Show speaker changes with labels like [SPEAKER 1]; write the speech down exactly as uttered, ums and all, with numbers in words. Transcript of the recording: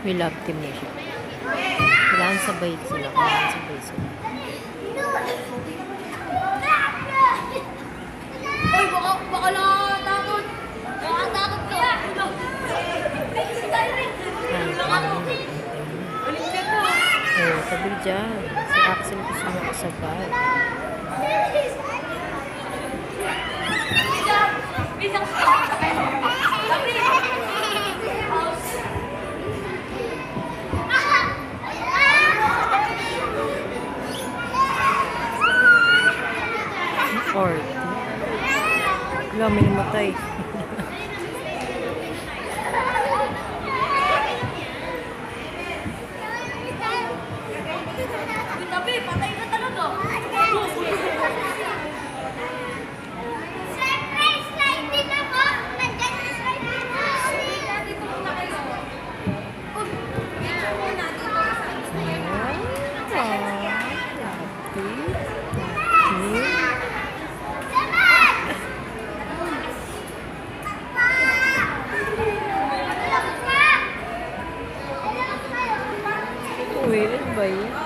[SPEAKER 1] May love team na siya. Kailangan sabay sila. Kailangan sabay sila.
[SPEAKER 2] Uy, baka, baka lang takot. Baka takot ka. Balik ka ka.
[SPEAKER 1] Oh, sabi dyan. Si Axel gusto mo kasabay.
[SPEAKER 2] Bisang
[SPEAKER 1] Or, wala, may namatay.
[SPEAKER 2] Tabi, patay na talaga. Surprise light din ako. Nandiyan yung slide dito. Dito muna kayo. Dito muna. Dito sa
[SPEAKER 1] Uy, ano ba yun?